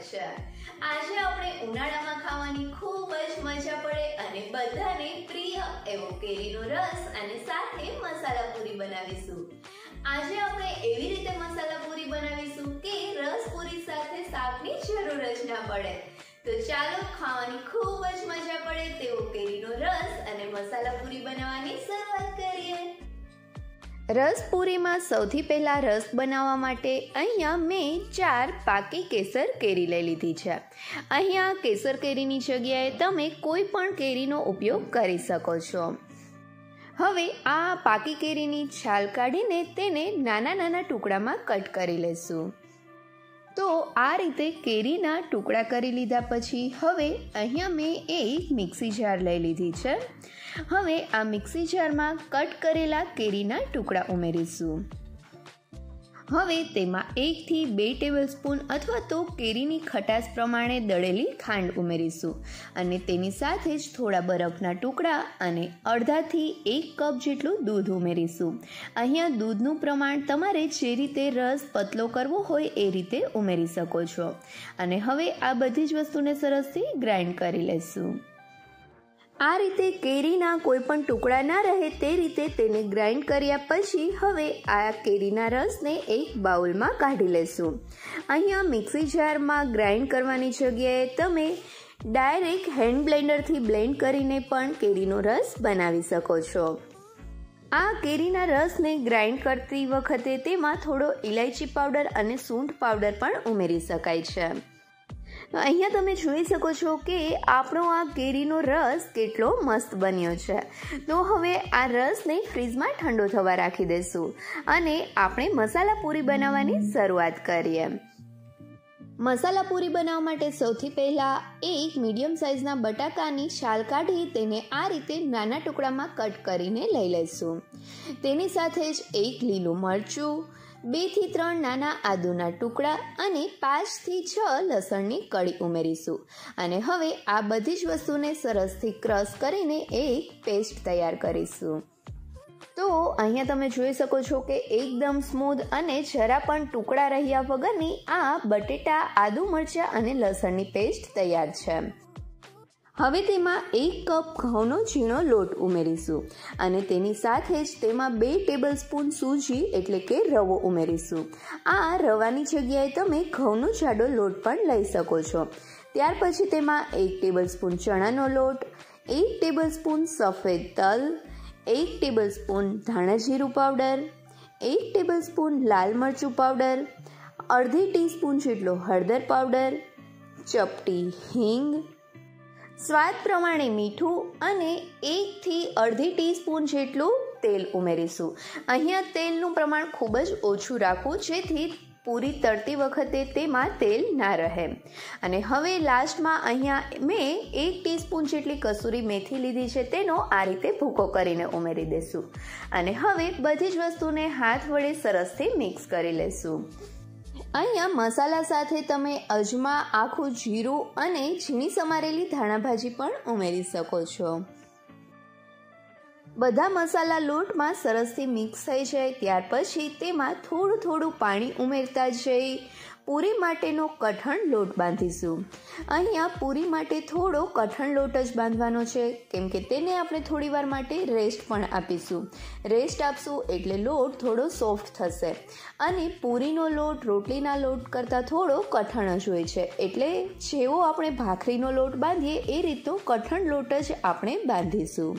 છે। આજે આપણે ઉનાળામાં ખાવાની ખૂબ જ મજા પડે અને બધાને પ્રિય એવો કેરીનો રસ અને સાથે મસાલા પૂરી બનાવીશું। આજે આપણે એવી રીતે મસાલા પૂરી બનાવીશું કે રસ પૂરી સાથે શાકની જરૂર જ ના પડે। તો ચાલો ખાવાની ખૂબ જ મજા પડે તેવો કેરીનો રસ અને મસાલા પૂરી બનાવવાની શરૂઆત કરીએ। રસ પૂરીમાં સૌથી પહેલા રસ બનાવવા માટે અહીંયા મેં 4 પાકી કેસર કેરી લઈ લીધી છે। અહીંયા કેસર કેરીની જગ્યાએ તમે કોઈ પણ કેરીનો ઉપયોગ કરી શકો છો। હવે આ પાકી કેરીની છાલ કાઢીને તેને નાના નાના ટુકડામાં કટ કરી લેશું। તો આ રીતે કેરીના ટુકડા કરી લીધા પછી હવે અહીંયા મેં એક મિક્સી જાર લઈ લીધી છે। હવે આ મિક્સી જારમાં કટ કરેલા કેરીના ટુકડા ઉમેરીશું। હવે તેમાં 1 થી 2 ટેબલસ્પૂન અથવા તો કેરીની ખટાશ પ્રમાણે દળેલી ખાંડ ઉમેરીશું અને તેની સાથે જ થોડા બરફના ટુકડા અને અડધાથી 1 કપ જેટલું દૂધ ઉમેરીશું। અહીંયા દૂધનું પ્રમાણ તમારે જે રીતે રસ પતલો કરવો હોય એ રીતે ઉમેરી શકો છો અને હવે આ બધી જ વસ્તુને સરસથી ગ્રાઇન્ડ કરી લેશું। આ રીતે કેરીના કોઈ પણ ટુકડા ના રહે તે રીતે તેને ગ્રાઇન્ડ કર્યા પછી હવે આ કેરીના રસને એક બાઉલમાં કાઢી લેશું। અહીંયા મિક્સી જારમાં ગ્રાઇન્ડ કરવાની જગ્યાએ તમે ડાયરેક્ટ હેન્ડ બ્લેન્ડરથી બ્લેન્ડ કરીને પણ કેરીનો રસ બનાવી શકો છો। આ કેરીના રસને ગ્રાઇન્ડ કરતી વખતે તેમાં થોડો ઇલાયચી પાવડર અને સૂંઠ પાવડર પણ ઉમેરી શકાય છે। અહીંયા તમે જોઈ શકો છો કે આપણો આ કેરીનો રસ કેટલો મસ્ત બન્યો છે। તો હવે આ રસને ફ્રીજમાં ઠંડો થવા રાખી દઈશું અને આપણે મસાલા પૂરી બનાવવાની શરૂઆત કરીએ। મસાલા પૂરી બનાવવા માટે સૌથી પહેલાં એક મીડિયમ સાઇઝના બટાકાની છાલ કાઢી તેને આ રીતે નાના ટુકડામાં કટ કરીને લઈ લઈશું। તેની સાથે જ 1 લીલું મરચું, 2 થી 3 નાના આદુના ટુકડા અને 5 થી 6 લસણની કળી ઉમેરીશું અને હવે આ બધી જ વસ્તુને સરસથી ક્રશ કરીને એક પેસ્ટ તૈયાર કરીશું। તો અહીંયા તમે જોઈ શકો છો કે એકદમ સ્મૂથ અને જરા પણ ટુકડા રહ્યા વગરની આ બટેટા, આદુ, મરચાં અને લસણની પેસ્ટ તૈયાર છે। હવે તેમાં 1 કપ ઘઉંનો ઝીણો લોટ ઉમેરીશું અને તેની સાથે જ તેમાં 2 ટેબલસ્પૂન સૂજી એટલે કે રવો ઉમેરીશું। આ રવાની જગ્યાએ તમે ઘઉંનો જાડો લોટ પણ લઈ શકો છો। ત્યાર પછી તેમાં 1 ટેબલસ્પૂન ચણાનો લોટ, 1 ટેબલસ્પૂન સફેદ તલ, 1 ટેબલસ્પૂન ધાણા જીરું પાવડર, 1 ટેબલસ્પૂન લાલ મરચું પાવડર, અડધી ટીસ્પૂન જેટલો હળદર પાવડર, ચપટી હિંગ, સ્વાદ પ્રમાણે મીઠું અને 1 થી અડધી ટીસ્પૂન જેટલું તેલ ઉમેરીશું। અહીંયા તેલનું પ્રમાણ ખૂબ જ ઓછું રાખવું જેથી પૂરી તળતી વખતે તેમાં તેલ ના રહે। અને હવે લાસ્ટમાં અહીંયા મેં 1 ટીસ્પૂન જેટલી કસૂરી મેથી લીધી છે તેનો આ રીતે ભૂકો કરીને ઉમેરી દઈશું અને હવે બધી જ વસ્તુને હાથ વડે સરસથી મિક્સ કરી લઈશું। અહીંયા મસાલા સાથે તમે અજમા, આખું જીરું અને ઝીણી સમારેલી ધાણાભાજી પણ ઉમેરી શકો છો। બધા મસાલા લોટમાં સરસથી મિક્સ થઈ જાય ત્યાર પછી તેમાં થોડું થોડું પાણી ઉમેરતા જઈ પૂરી માટેનો કઠણ લોટ બાંધીશું। અહીંયા પૂરી માટે થોડો કઠણ લોટ જ બાંધવાનો છે કેમ કે તેને આપણે થોડીવાર માટે રેસ્ટ પણ આપીશું। રેસ્ટ આપશું એટલે લોટ થોડો સોફ્ટ થશે અને પૂરીનો લોટ રોટલીના લોટ કરતાં થોડો કઠણ જ હોય છે એટલે જેવો આપણે ભાખરીનો લોટ બાંધીએ એ રીતનો કઠણ લોટ જ આપણે બાંધીશું।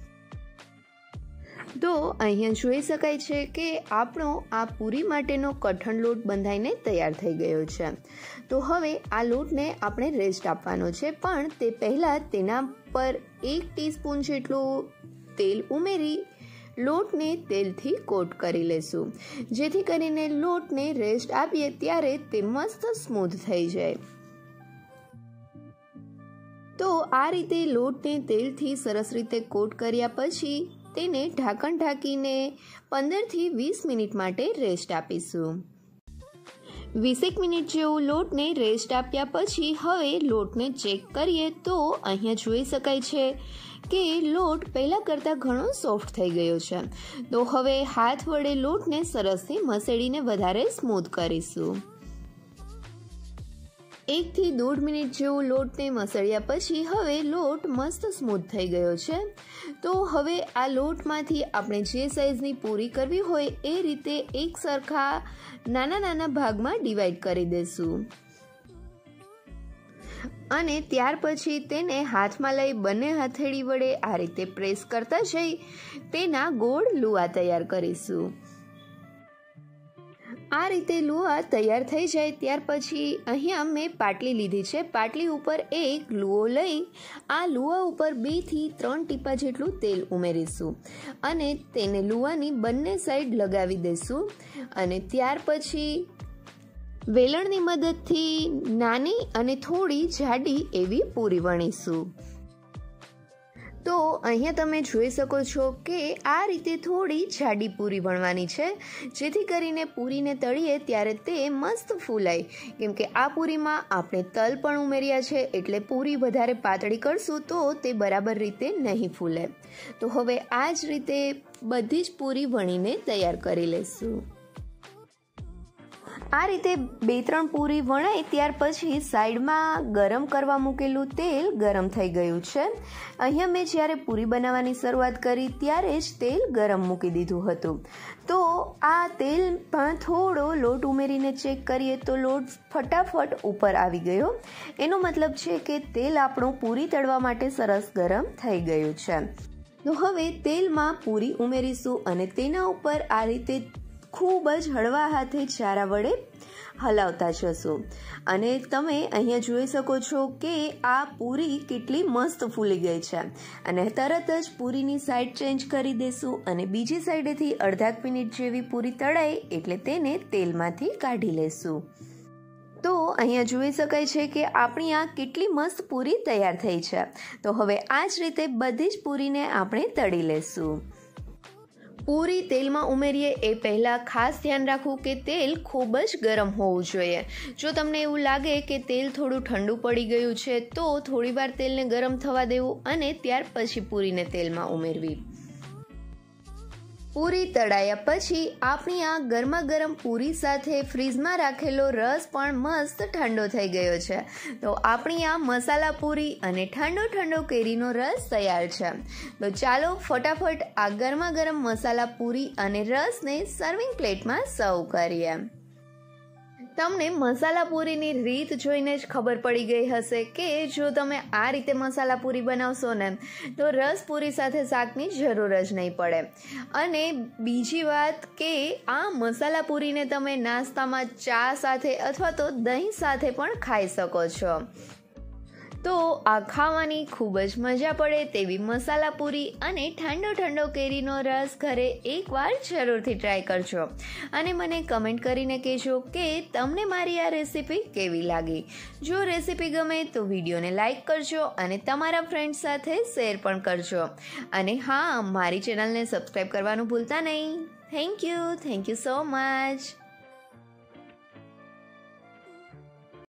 તો અહીંયા જોઈ શકાય છે કે આપણો આ પૂરી માટેનો કઠણ લોટ બંધાઈને તૈયાર થઈ ગયો છે। તો હવે આ લોટને આપણે રેસ્ટ આપવાનો છે પણ તે પહેલાં તેના પર 1 ટીસ્પૂન જેટલું તેલ ઉમેરી લોટને તેલથી કોટ કરી લેશું જેથી કરીને લોટને રેસ્ટ આપીએ ત્યારે તે મસ્ત સ્મૂથ થઈ જાય। તો આ રીતે લોટને તેલથી સરસ રીતે કોટ કર્યા પછી તેને ઢાંકણ ઢાંકીને 15 થી 20 મિનિટ માટે રેસ્ટ આપીશું। 20 મિનિટ જેવું લોટને રેસ્ટ આપ્યા પછી હવે લોટને ચેક કરીએ તો અહીંયા જોઈ શકાય છે કે લોટ પહેલાં કરતાં ઘણો સોફ્ટ થઈ ગયો છે। તો હવે હાથ વડે લોટને સરસથી મસળીને વધારે સ્મૂથ કરીશું। 1 થી 1.5 મિનિટ જેવો લોટને મસળ્યા પછી હવે લોટ મસ્ત સ્મૂથ થઈ ગયો છે. તો હવે આ લોટમાંથી આપણે જે સાઈઝની પૂરી કરવી હોય એ રીતે એક સરખા નાના નાના ભાગમાં ડિવાઈડ કરી દઈશું અને ત્યાર પછી તેને હાથમાં લઈ બંને હથેળી વડે આ રીતે પ્રેસ કરતા જઈ તેના ગોળ લુવા તૈયાર કરીશું. આ રીતે લુવા તૈયાર થઈ જાય ત્યાર પછી અહીંયા મેં પાટલી લીધી છે. પાટલી ઉપર એક લુઓ લઈ આ લુવા ઉપર 2 થી 3 ટીપા જેટલું તેલ ઉમેરીશું અને તેને લુવાની બંને સાઈડ લગાવી દઈશું અને ત્યાર પછી વેલણની મદદથી નાની અને થોડી જાડી એવી પૂરી વણીશું. તો અહીંયા તમે જોઈ શકો છો કે આ રીતે થોડી જાડી પૂરી વણવાની છે જેથી કરીને પૂરીને તળીએ ત્યારે તે મસ્ત ફૂલાય. કેમ કે આ પૂરીમાં આપણે તલ પણ ઉમેર્યા છે એટલે પૂરી વધારે પાતળી કરશું તો તે બરાબર રીતે નહીં ફૂલે. તો હવે આ જ રીતે બધી જ પૂરી વણીને તૈયાર કરી લઈશું. આ રીતે 2-3 પૂરી વણાય ત્યાર પછી સાઈડમાં ગરમ કરવા મૂકેલું તેલ ગરમ થઈ ગયું છે. અહીંયા મેં જ્યારે પૂરી બનાવવાની શરૂઆત કરી ત્યારે જ તેલ ગરમ મૂકી દીધું હતું. તો આ તેલમાં થોડો લોટ ઉમેરીને ચેક કરીએ તો લોટ ફટાફટ ઉપર આવી ગયો. એનો મતલબ છે કે તેલ આપણું પૂરી તળવા માટે સરસ ગરમ થઈ ગયું છે. તો હવે તેલમાં પૂરી ઉમેરીશું અને તેના ઉપર આ રીતે ખૂબ જ હળવા હાથે ચારા વડે હલાવતા જશો અને તમે અહીંયા જોઈ શકો છો કે આ પૂરી કેટલી મસ્ત ફૂલી ગઈ છે અને તરત જ પૂરીની સાઈડ ચેન્જ કરી દેશું અને બીજી સાઈડેથી અડધા મિનિટ જેવી પૂરી તળાય એટલે તેને તેલમાંથી કાઢી લેશું. તો અહીંયા જોઈ શકાય છે કે આપણી આ કેટલી મસ્ત પૂરી તૈયાર થઈ છે. તો હવે આ જ રીતે બધી જ પૂરીને આપણે તળી લેશું. પૂરી તેલમાં ઉમેરીએ એ પહેલાં ખાસ ધ્યાન રાખવું કે તેલ ખૂબ જ ગરમ હોવું જોઈએ. જો તમને એવું લાગે કે તેલ થોડું ઠંડુ પડી ગયું છે તો થોડીવાર તેલને ગરમ થવા દેવું અને ત્યાર પછી પૂરીને તેલમાં ઉમેરવી. પૂરી તળાયા પછી આપણી આ ગરમા ગરમ પૂરી સાથે ફ્રીજમાં રાખેલો રસ પણ મસ્ત ઠંડો થઈ ગયો છે. તો આપણી આ મસાલા પૂરી અને ઠંડો ઠંડો કેરીનો રસ તૈયાર છે. તો ચાલો ફટાફટ આ ગરમા ગરમ મસાલા પૂરી અને રસને સર્વિંગ પ્લેટમાં સર્વ કરીએ. તમને મસાલા પૂરીની રીત જોઈને જ ખબર પડી ગઈ હશે કે જો તમે આ રીતે મસાલા પૂરી બનાવશો ને તો રસ પૂરી સાથે શાકની જરૂર જ નહીં પડે. અને બીજી વાત કે આ મસાલા પૂરીને તમે નાસ્તામાં ચા સાથે અથવા તો દહીં સાથે પણ ખાઈ શકો છો. તો આ ખાવાની ખૂબ જ મજા પડે તેવી મસાલા પૂરી અને ઠંડો ઠંડો કેરીનો રસ ઘરે એકવાર જરૂરથી ટ્રાય કરજો અને મને કમેન્ટ કરીને કહેજો કે તમને મારી આ રેસીપી કેવી લાગી. જો રેસીપી ગમે તો વિડીયોને લાઈક કરજો અને તમારા ફ્રેન્ડ્સ સાથે શેર પણ કરજો અને હા, મારી ચેનલને સબસ્ક્રાઈબ કરવાનું ભૂલતા નહીં. Thank you so much.